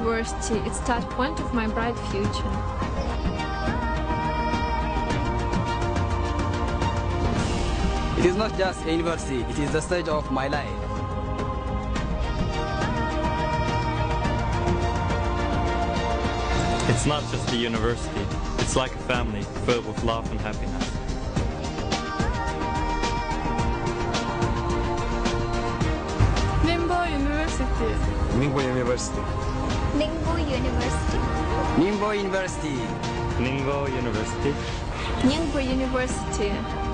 University, it's start point of my bright future. It is not just a university, it is the stage of my life. It's not just a university, it's like a family filled with love and happiness. Ningbo University. Ningbo University. Ningbo University. Ningbo University. Ningbo University. Ningbo University.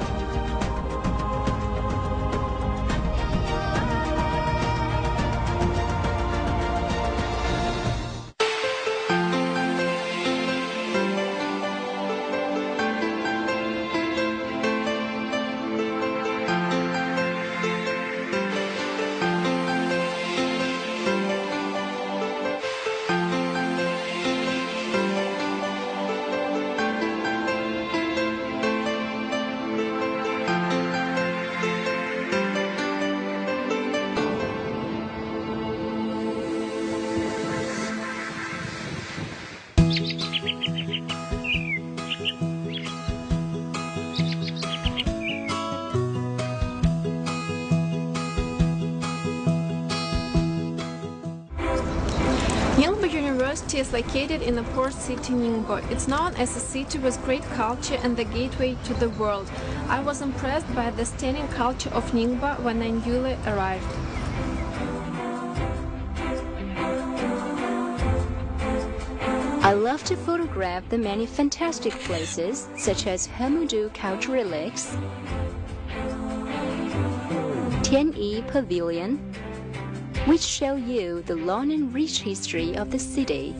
Ningbo University is located in the port city Ningbo. It's known as a city with great culture and the gateway to the world. I was impressed by the stunning culture of Ningbo when I newly arrived. I love to photograph the many fantastic places such as Hemudu Cultural Lakes, Tianyi Pavilion, which show you the long and rich history of the city.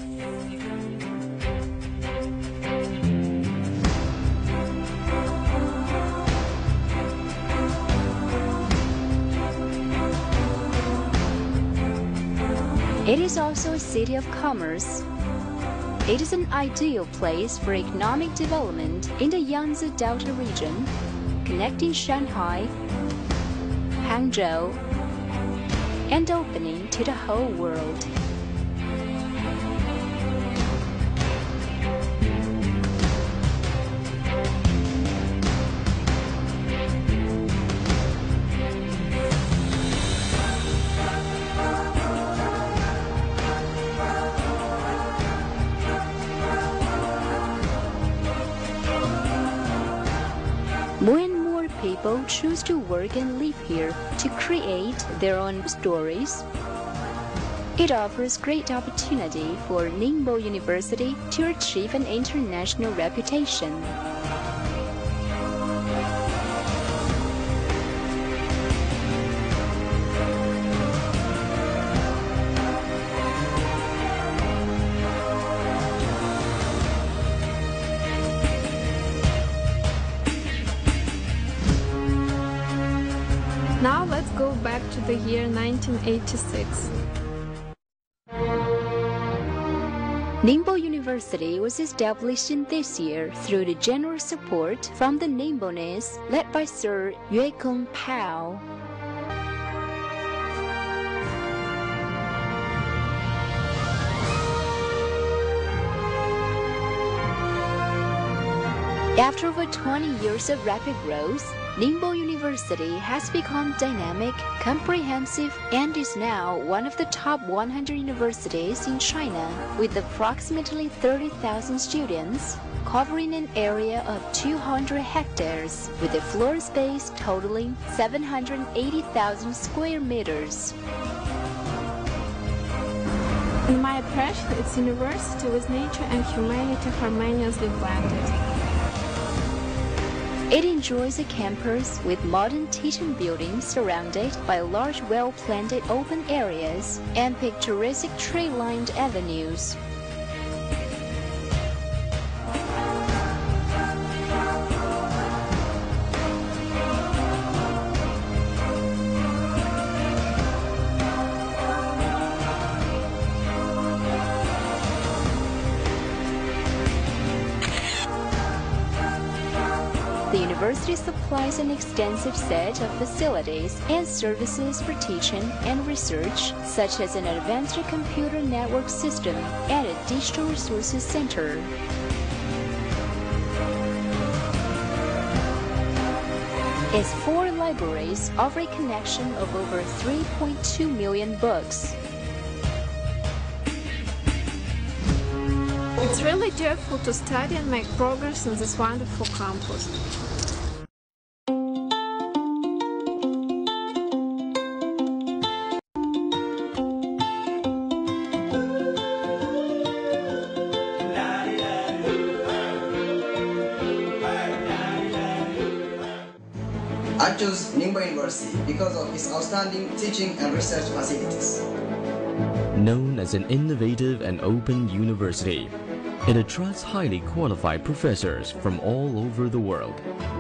It is also a city of commerce. It is an ideal place for economic development in the Yangtze Delta region, connecting Shanghai, Hangzhou, and opening to the whole world. More and more people choose to work and live here to create their own stories. It offers great opportunity for Ningbo University to achieve an international reputation. Now let's go back to the year 1986. Ningbo University was established in this year through the generous support from the Ningbonese led by Sir Yue Kong Pao. After over 20 years of rapid growth, Ningbo University has become dynamic, comprehensive, and is now one of the top 100 universities in China with approximately 30,000 students, covering an area of 200 hectares with a floor space totaling 780,000 square meters. In my impression, it's a university with nature and humanity harmoniously blended. It enjoys a campus with modern teaching buildings surrounded by large well-planted open areas and picturesque tree-lined avenues. The university supplies an extensive set of facilities and services for teaching and research, such as an advanced computer network system and a digital resources center. Its 4 libraries offer a collection of over 3.2 million books. It's really joyful to study and make progress in this wonderful campus. I chose Ningbo University because of its outstanding teaching and research facilities. Known as an innovative and open university, it attracts highly qualified professors from all over the world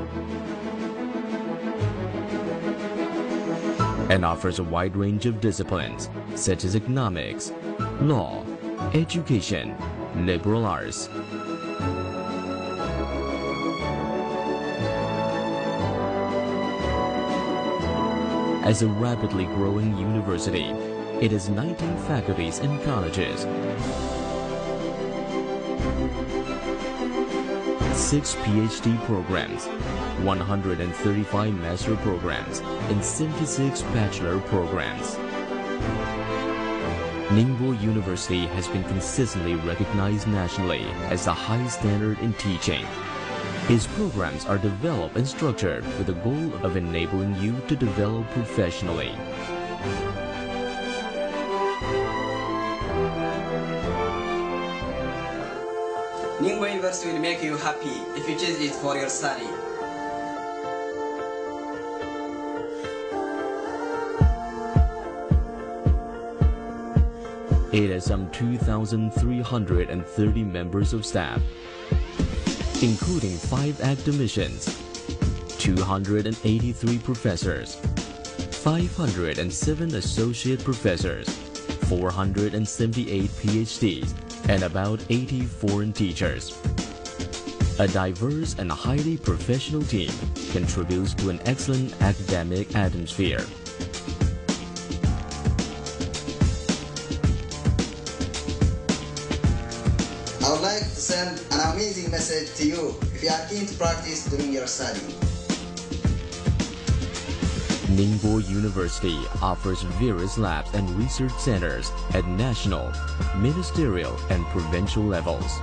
and offers a wide range of disciplines such as economics, law, education, liberal arts. As a rapidly growing university, it has 19 faculties and colleges, 6 PhD programs, 135 master programs, and 76 bachelor programs. Ningbo University has been consistently recognized nationally as the high standard in teaching. Its programs are developed and structured with the goal of enabling you to develop professionally. Ningbo University will make you happy if you choose it for your study. It has some 2,330 members of staff, including 5 academicians, 283 professors, 507 associate professors, 478 PhDs, and about 80 foreign teachers. A diverse and highly professional team contributes to an excellent academic atmosphere. I would like to send an amazing message to you if you are keen to practice during your study. Ningbo University offers various labs and research centers at national, ministerial, and provincial levels.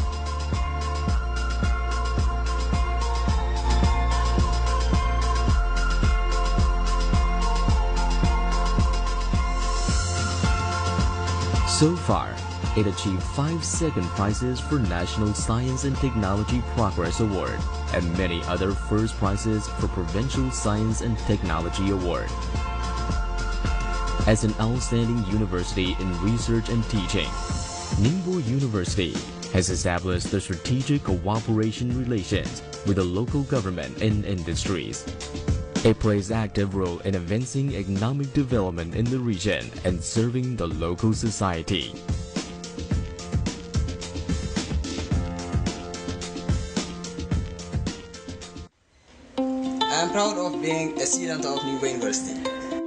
So far, it achieved 5 second prizes for National Science and Technology Progress Award and many other first prizes for Provincial Science and Technology Award. As an outstanding university in research and teaching, Ningbo University has established the strategic cooperation relations with the local government and industries. It plays active role in advancing economic development in the region and serving the local society. I am proud of being a student of Ningbo University.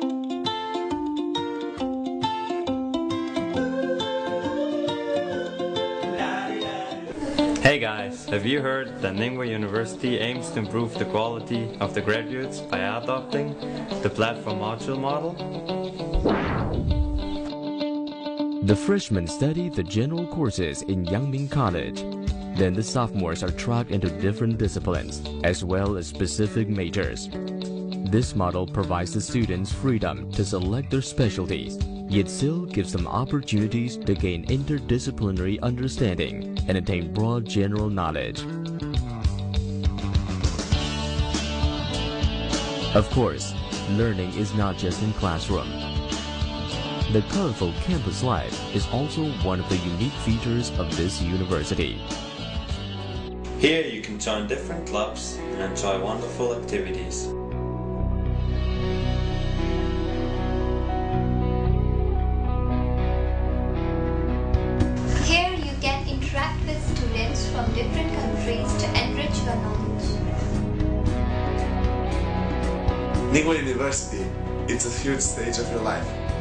Hey guys, have you heard that Ningbo University aims to improve the quality of the graduates by adopting the platform module model? The freshmen study the general courses in Yangming College. Then the sophomores are tracked into different disciplines, as well as specific majors. This model provides the students freedom to select their specialties, yet still gives them opportunities to gain interdisciplinary understanding and attain broad general knowledge. Of course, learning is not just in classroom. The colorful campus life is also one of the unique features of this university. Here you can join different clubs and enjoy wonderful activities. Here you can interact with students from different countries to enrich your knowledge. Ningbo University, it's a huge stage of your life.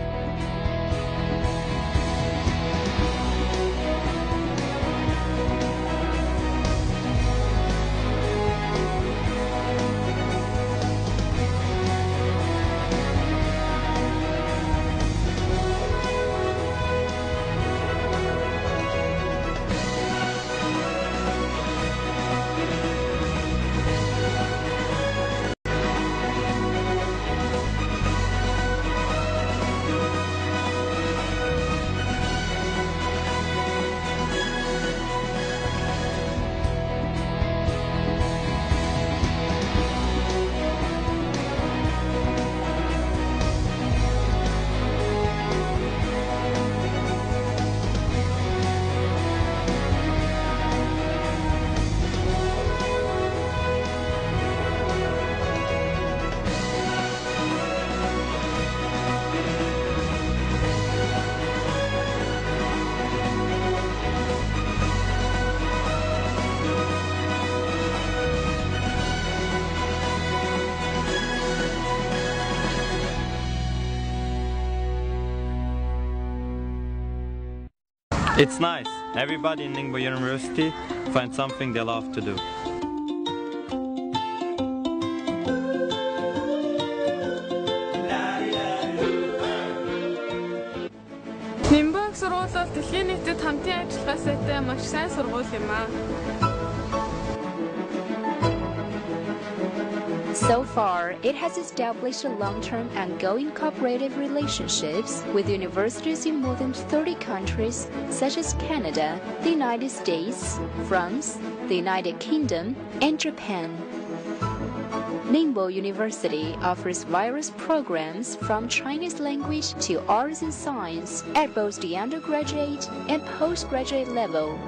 It's nice. Everybody in Ningbo University finds something they love to do. Ningbo их сургууль бол дэлхийн нийтэд хамтын ажиллагаа сайтай маш сайн сургууль юм аа. So far, it has established a long-term and ongoing cooperative relationships with universities in more than 30 countries, such as Canada, the United States, France, the United Kingdom, and Japan. Ningbo University offers various programs from Chinese language to arts and science at both the undergraduate and postgraduate level.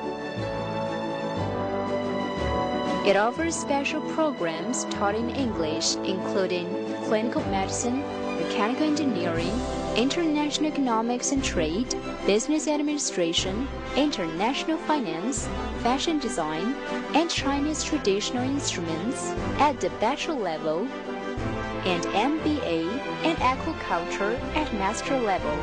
It offers special programs taught in English, including clinical medicine, mechanical engineering, international economics and trade, business administration, international finance, fashion design, and Chinese traditional instruments at the bachelor level, and MBA and aquaculture at master level.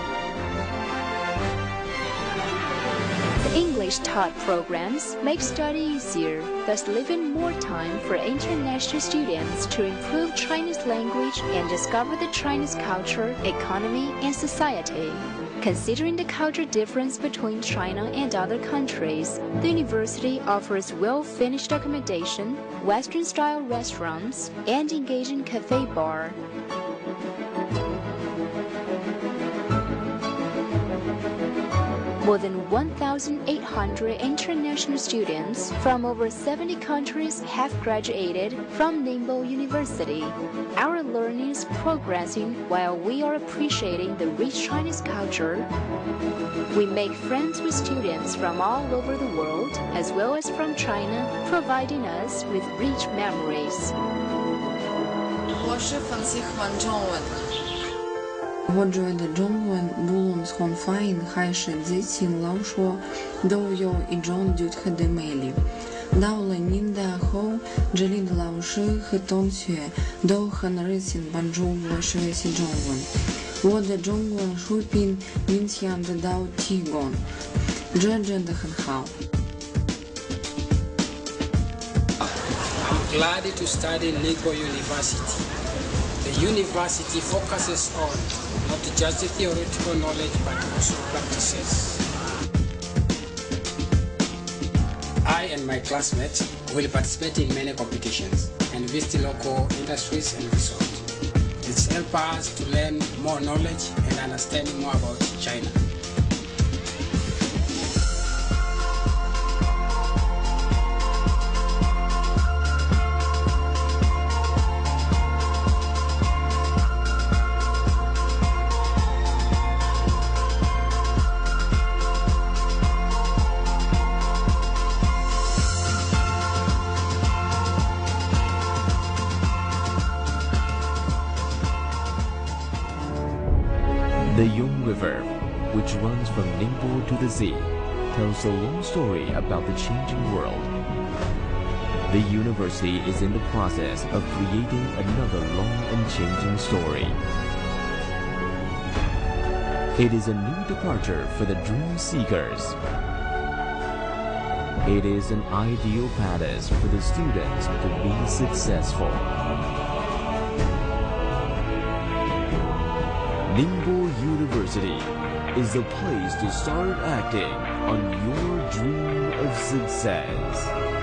The English taught programs make study easier, thus leaving more time for international students to improve Chinese language and discover the Chinese culture, economy, and society. Considering the cultural difference between China and other countries, the university offers well-finished accommodation, Western-style restaurants, and engaging cafe bar. More than 1,800 international students from over 70 countries have graduated from Ningbo University. Our learning is progressing while we are appreciating the rich Chinese culture. We make friends with students from all over the world, as well as from China, providing us with rich memories. 我是很喜欢中文。 我觉得中文不论从发音还是激情来说，都有一种独特的魅力。到了年代后，这里的老师和同学都很热情帮助我学习中文。我的中文水平明显得到提高，这真的很好。 I'm glad to study Ningbo University. The university focuses on not just theoretical knowledge but also practices. I and my classmates will participate in many competitions and visit local industries and resorts. It's helped us to learn more knowledge and understand more about China. The Yong River, which runs from Ningbo to the sea, tells a long story about the changing world. The university is in the process of creating another long and changing story. It is a new departure for the dream seekers. It is an ideal palace for the students to be successful. Ningbo University is the place to start acting on your dream of success.